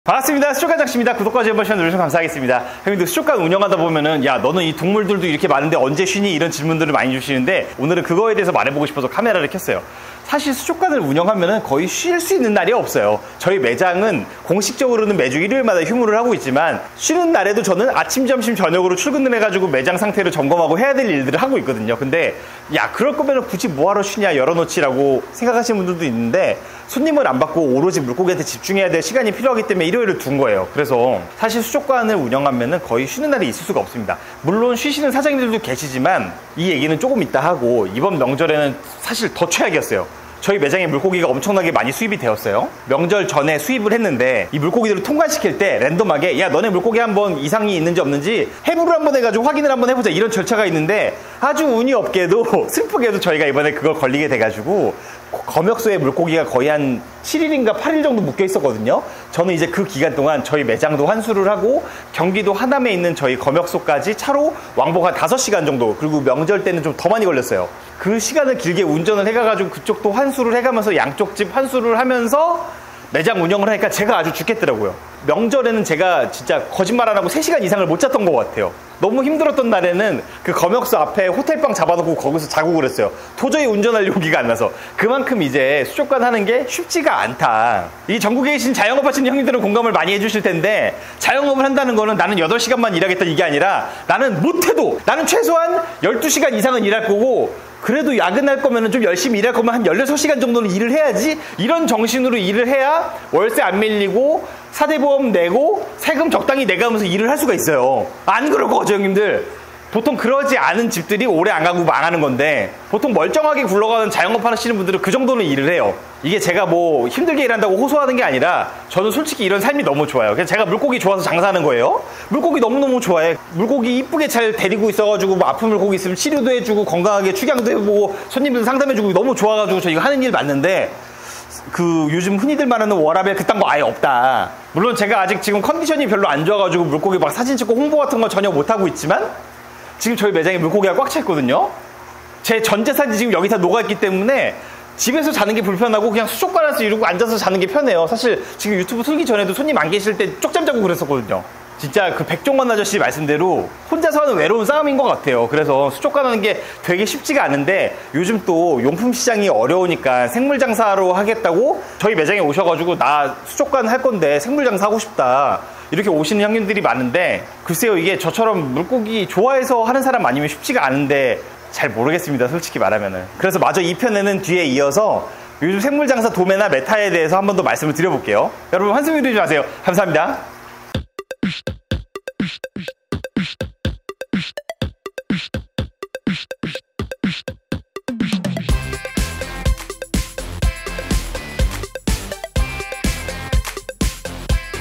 반갑습니다. 수족관장씨입니다. 구독과 좋아요 버튼 누르셔서 감사하겠습니다. 형님들 수족관 운영하다 보면은 야 너는 이 동물들도 이렇게 많은데 언제 쉬니? 이런 질문들을 많이 주시는데 오늘은 그거에 대해서 말해보고 싶어서 카메라를 켰어요. 사실 수족관을 운영하면은 거의 쉴 수 있는 날이 없어요. 저희 매장은 공식적으로는 매주 일요일마다 휴무를 하고 있지만 쉬는 날에도 저는 아침, 점심, 저녁으로 출근을 해가지고 매장 상태를 점검하고 해야 될 일들을 하고 있거든요. 근데 야 그럴 거면 굳이 뭐하러 쉬냐 열어놓지라고 생각하시는 분들도 있는데 손님을 안 받고 오로지 물고기한테 집중해야 될 시간이 필요하기 때문에 일요일을 둔 거예요. 그래서 사실 수족관을 운영하면은 거의 쉬는 날이 있을 수가 없습니다. 물론 쉬시는 사장님들도 계시지만 이 얘기는 조금 이따 하고 이번 명절에는 사실 더 최악이었어요. 저희 매장에 물고기가 엄청나게 많이 수입이 되었어요. 명절 전에 수입을 했는데 이 물고기들을 통관시킬 때 랜덤하게 야 너네 물고기 한번 이상이 있는지 없는지 해부를 한번 해가지고 확인을 한번 해보자 이런 절차가 있는데 아주 운이 없게도 슬프게도 저희가 이번에 그걸 걸리게 돼가지고 검역소에 물고기가 거의 한 7일인가 8일 정도 묶여 있었거든요. 저는 이제 그 기간 동안 저희 매장도 환수를 하고 경기도 하남에 있는 저희 검역소까지 차로 왕복 한 5시간 정도, 그리고 명절 때는 좀 더 많이 걸렸어요. 그 시간을 길게 운전을 해가지고 그쪽도 환수를 해가면서 양쪽 집 환수를 하면서 매장 운영을 하니까 제가 아주 죽겠더라고요. 명절에는 제가 진짜 거짓말 안 하고 3시간 이상을 못 잤던 것 같아요. 너무 힘들었던 날에는 그 검역소 앞에 호텔방 잡아놓고 거기서 자고 그랬어요. 도저히 운전할 용기가 안 나서. 그만큼 이제 수족관 하는 게 쉽지가 않다. 이 전국에 계신 자영업 하시는 형님들은 공감을 많이 해주실 텐데, 자영업을 한다는 거는 나는 8시간만 일하겠다 이게 아니라 나는 못해도 나는 최소한 12시간 이상은 일할 거고, 그래도 야근할 거면 좀 열심히 일할 거면 한 16시간 정도는 일을 해야지, 이런 정신으로 일을 해야 월세 안 밀리고 사대보험 내고 세금 적당히 내가면서 일을 할 수가 있어요. 안 그럴 거죠 형님들. 보통 그러지 않은 집들이 오래 안 가고 망하는 건데, 보통 멀쩡하게 굴러가는 자영업 하시는 분들은 그 정도는 일을 해요. 이게 제가 뭐 힘들게 일한다고 호소하는 게 아니라 저는 솔직히 이런 삶이 너무 좋아요. 그래서 제가 물고기 좋아서 장사하는 거예요. 물고기 너무너무 좋아해. 물고기 이쁘게 잘 데리고 있어가지고 뭐 아픈 물고기 있으면 치료도 해주고 건강하게 축양도 해보고 손님들 상담해주고 너무 좋아가지고 저 이거 하는 일 맞는데, 그 요즘 흔히들 말하는 워라벨 그딴 거 아예 없다. 물론 제가 아직 지금 컨디션이 별로 안 좋아가지고 물고기 막 사진 찍고 홍보 같은 거 전혀 못하고 있지만 지금 저희 매장에 물고기가 꽉 차 있거든요. 제 전 재산이 지금 여기 다 녹아있기 때문에 집에서 자는 게 불편하고 그냥 수족관에서 이러고 앉아서 자는 게 편해요. 사실 지금 유튜브 틀기 전에도 손님 안 계실 때 쪽잠 자고 그랬었거든요. 진짜 그 백종원 아저씨 말씀대로 혼자서 하는 외로운 싸움인 것 같아요. 그래서 수족관 하는 게 되게 쉽지가 않은데, 요즘 또 용품 시장이 어려우니까 생물 장사로 하겠다고 저희 매장에 오셔가지고 나 수족관 할 건데 생물 장사 하고 싶다 이렇게 오시는 형님들이 많은데, 글쎄요 이게 저처럼 물고기 좋아해서 하는 사람 아니면 쉽지가 않은데 잘 모르겠습니다 솔직히 말하면은. 그래서 마저 이 편에는 뒤에 이어서 요즘 생물 장사 도매나 메타에 대해서 한 번 더 말씀을 드려볼게요. 여러분 한숨 들이지 마세요. 감사합니다.